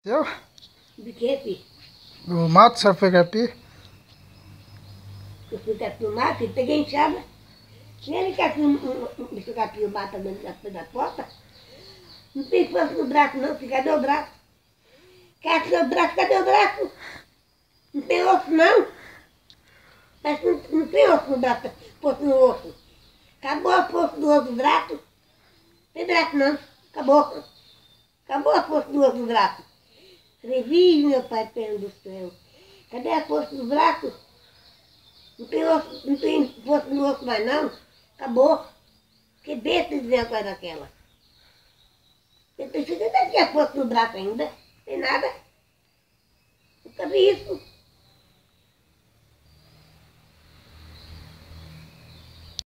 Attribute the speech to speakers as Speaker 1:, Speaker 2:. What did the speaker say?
Speaker 1: Eu?
Speaker 2: De que, filho?
Speaker 1: Do mato, você foi capir?
Speaker 2: Eu fui capir o mato e peguei enxada. Se ele capir bicho capir o mato também da porta, não tem força no braço não, filho. Cadê o braço? Cadê o braço? Cadê o braço? Não tem osso não. Mas não tem osso no braço, força no osso. Acabou a força do osso do braço. Não tem braço não. Acabou. Acabou a força do osso do braço. Falei, meu pai do céu. Cadê a força do braço? Não tem osso, não tem força no osso mais não. Acabou. Que besta dizer uma coisa daquela. Você precisa daqui a força no braço ainda. Não tem nada. Nunca vi isso.